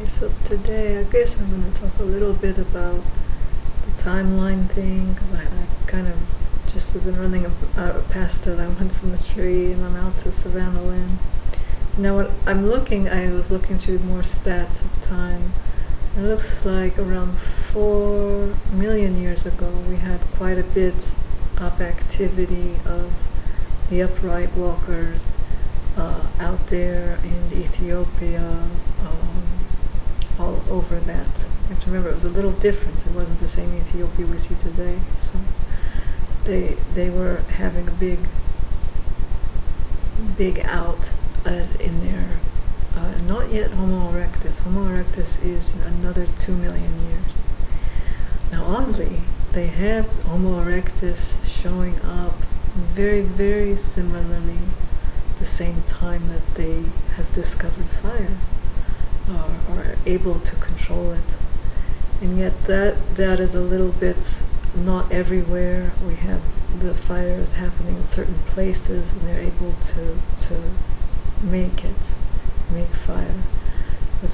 So today I guess I'm going to talk a little bit about the timeline thing, because I kind of just have been running past it. I went from the tree and I'm out to Savannah land. Now what I was looking through more stats of time. It looks like around 4 million years ago we had quite a bit of activity of the upright walkers out there in Ethiopia, all over that. You have to remember it was a little different. It wasn't the same Ethiopia we see today. So they were having a big out in their not yet Homo erectus. Homo erectus is another 2 million years. Now oddly, they have Homo erectus showing up very, very similarly the same time that they have discovered fire, or are able to control it. And yet that is a little bit not everywhere. We have the fires happening in certain places and they're able to make fire. But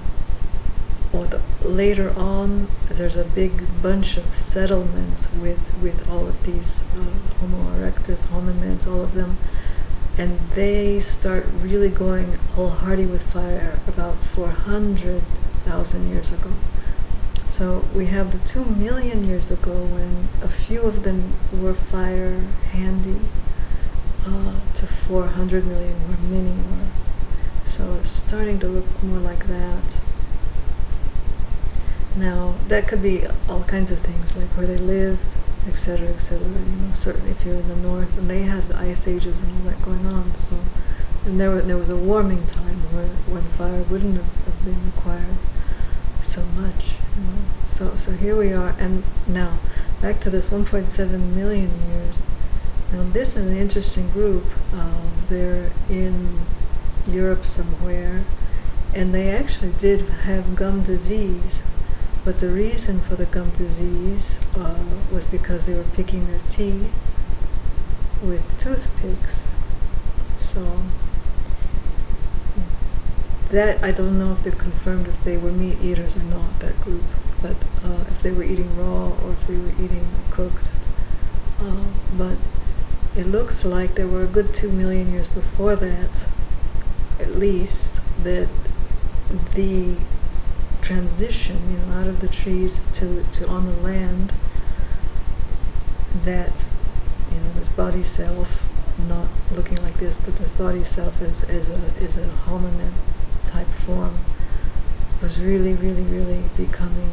later on, there's a big bunch of settlements with all of these Homo erectus, hominids, all of them, and they start really going wholehearted with fire about 400,000 years ago. So we have the 2 million years ago when a few of them were fire handy, to 400 million where many were. So it's starting to look more like that. Now that could be all kinds of things, like where they lived, etc., etc. Certainly if you're in the north, and they had the ice ages and all that going on. So, and there was a warming time when fire wouldn't have been required so much. So here we are, and now back to this 1.7 million years. Now this is an interesting group. They're in Europe somewhere, and they actually did have gum disease. But the reason for the gum disease was because they were picking their teeth with toothpicks. So that, I don't know if they confirmed if they were meat eaters or not, that group. But if they were eating raw or if they were eating cooked. But it looks like there were a good 2 million years before that, at least, that the transition, out of the trees to on the land, that, this body self, not looking like this, but this body self is a hominid type form, was really, really, really becoming,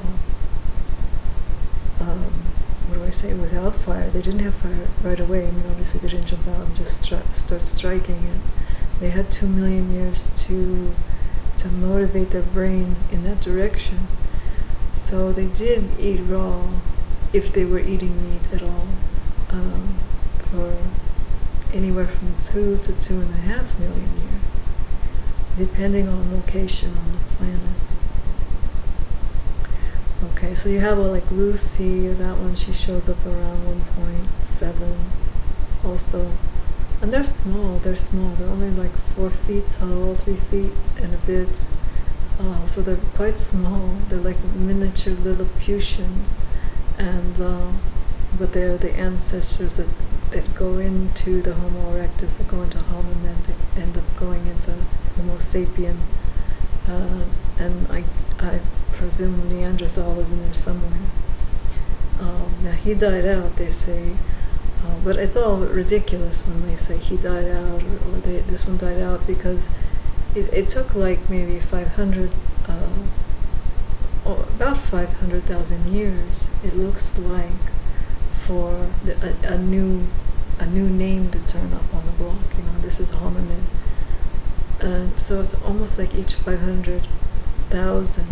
what do I say, without fire. They didn't have fire right away. Obviously they didn't jump out and just start striking it. They had 2 million years to motivate their brain in that direction. So they did eat raw, if they were eating meat at all, for anywhere from 2 to 2.5 million years, depending on location on the planet. Okay, so you have like Lucy, that one, she shows up around 1.7 also. And they're small, they're only like 4 feet tall, 3 feet and a bit. So they're quite small. They're like miniature Lilliputians. And but they're the ancestors that go into the Homo erectus, that go into hominid, they end up going into Homo sapien. And I presume Neanderthal is in there somewhere. Now he died out, they say. But it's all ridiculous when they say he died out, or this one died out, because it took like maybe 500, about 500,000 years, it looks like, for a new name to turn up on the block. This is hominid. So it's almost like each 500,000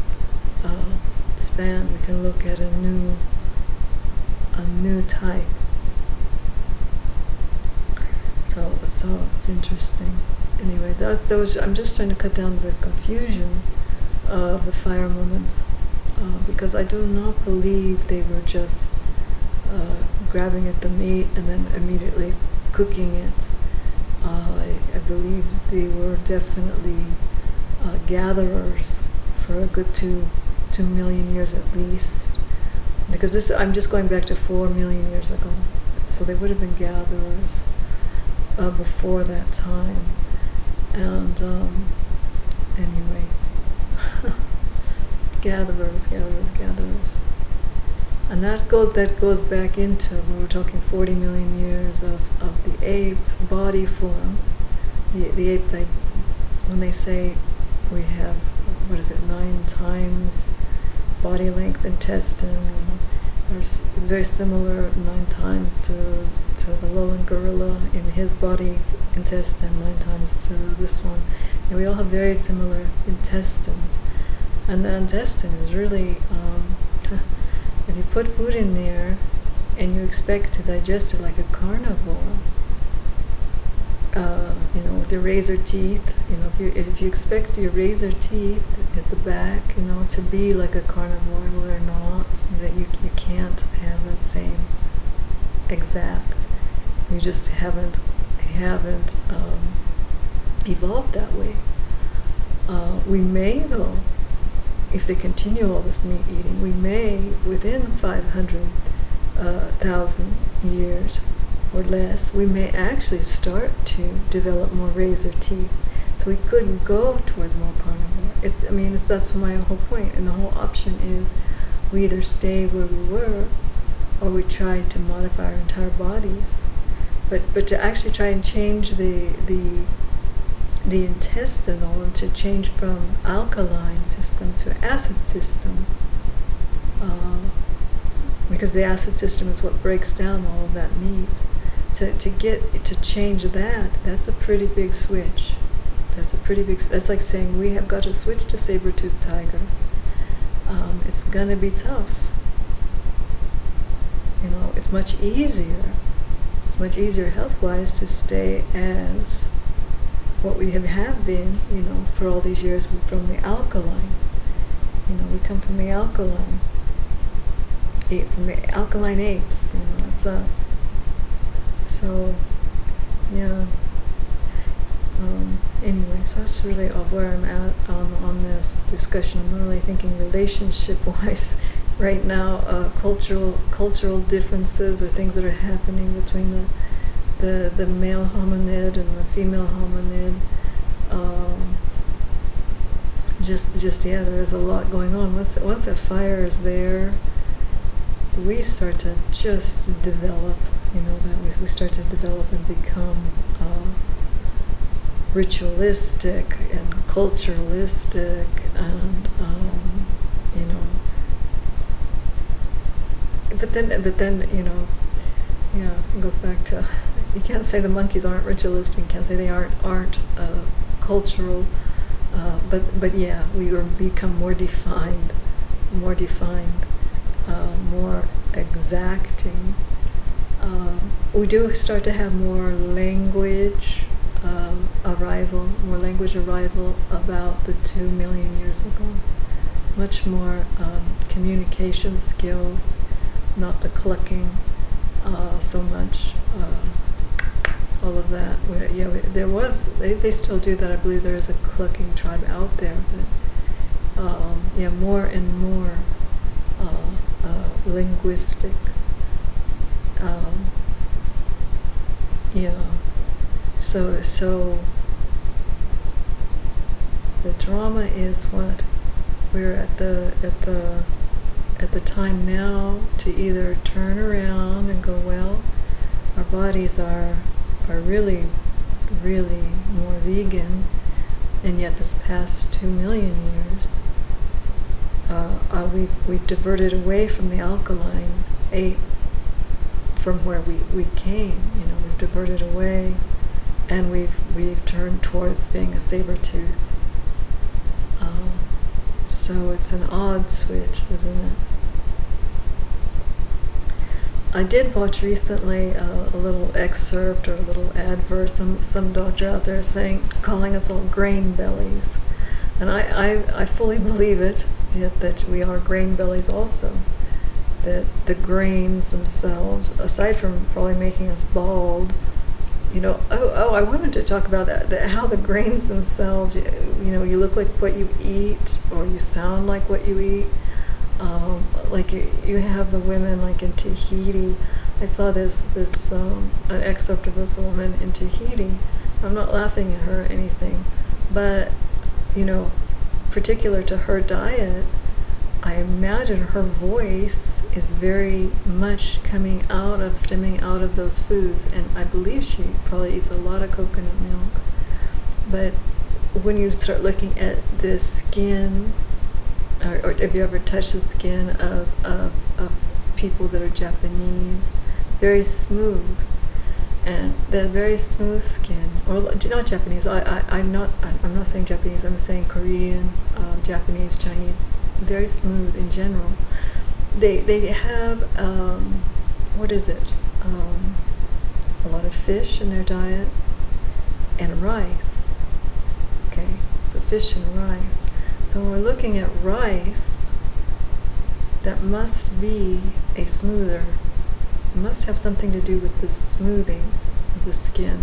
span we can look at a new type. So it's interesting. Anyway, I'm just trying to cut down the confusion of the fire movements, because I do not believe they were just grabbing at the meat and then immediately cooking it. I believe they were definitely gatherers for a good 2 million years at least. Because this, I'm just going back to 4 million years ago. So they would have been gatherers before that time. And anyway, gatherers. And that goes back into when we're talking 40 million years of the ape body form. The ape, when they say we have, 9 times body length intestine, it's very similar 9 times to the lowland gorilla in his body intestine, 9 times to this one. And we all have very similar intestines. And the intestine is really, if you put food in there and you expect to digest it like a carnivore, with your razor teeth, if you expect your razor teeth at the back, to be like a carnivore, well, they're not. That you can't have that same exact. You just haven't evolved that way. We may, though, if they continue all this meat eating, we may, within 500,000 years or less, we may actually start to develop more razor teeth. So we could go towards more carnivore. That's my whole point. And the whole option is we either stay where we were or we try to modify our entire bodies. But to actually try and change the intestinal and to change from alkaline system to acid system, because the acid system is what breaks down all of that meat. To change that's a pretty big switch. That's like saying we have got to switch to saber-toothed tiger. It's gonna be tough. It's much easier. It's much easier health-wise to stay as what we have been, for all these years from the alkaline. We come from the alkaline. From the alkaline apes. That's us. So, yeah. Anyway, so that's really where I'm at on this discussion. I'm really thinking relationship-wise right now, cultural differences or things that are happening between the male hominid and the female hominid. There is a lot going on. Once that fire is there, we start to just develop. That we start to develop and become ritualistic and culturalistic, and but then it goes back to, you can't say the monkeys aren't ritualistic, you can't say they aren't cultural, but yeah, we become more defined, more exacting. We do start to have more language arrival about the 2 million years ago. Much more communication skills, not the clucking so much. All of that. They still do that. I believe there is a clucking tribe out there, but more and more linguistic. So the drama is what we're at the time now to either turn around and go, well, our bodies are really more vegan, and yet this past 2 million years we've diverted away from the alkaline ape, from where we came. We've diverted away, and we've turned towards being a saber-tooth. So it's an odd switch, isn't it? I did watch recently a little excerpt or a little advert. Some doctor out there calling us all grain bellies, and I fully believe it. That we are grain bellies also. That the grains themselves, aside from probably making us bald, I wanted to talk about that how the grains themselves, you look like what you eat, or you sound like what you eat. Like you have the women like in Tahiti. I saw an excerpt of this woman in Tahiti. I'm not laughing at her or anything, but particular to her diet, I imagine her voice is very much stemming out of those foods, and I believe she probably eats a lot of coconut milk. But when you start looking at the skin, or have you ever touched the skin of people that are Japanese, very smooth, and they're very smooth skin, or not Japanese. I'm not saying Japanese. I'm saying Korean, Japanese, Chinese. Very smooth in general. They have what is it? A lot of fish in their diet and rice. Okay, so fish and rice. So when we're looking at rice, that must be a smoother. It must have something to do with the smoothing of the skin.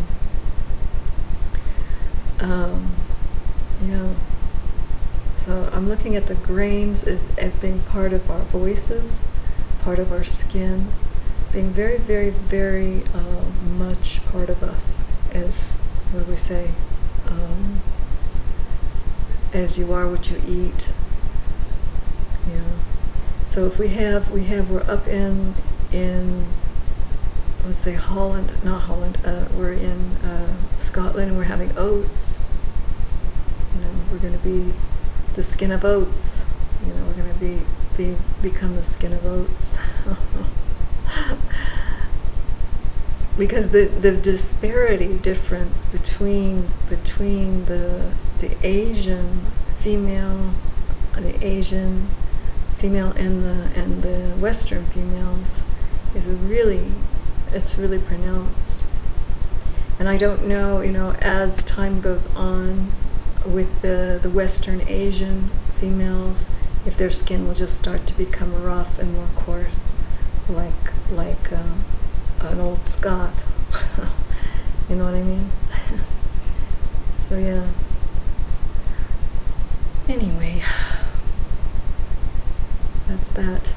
Yeah. So I'm looking at the grains as being part of our voices, part of our skin, being very, very, very much part of us. As, what do we say? As you are what you eat. Yeah. So if we're up in let's say not Holland, we're in Scotland, and we're having oats. We're going to be the skin of oats. We're going to become the skin of oats. Because the difference between the Asian female, and the Western females is really pronounced. And I don't know, as time goes on with the Western Asian females, if their skin will just start to become rough and more coarse, like an old Scot. You know what I mean? So yeah. Anyway, that's that.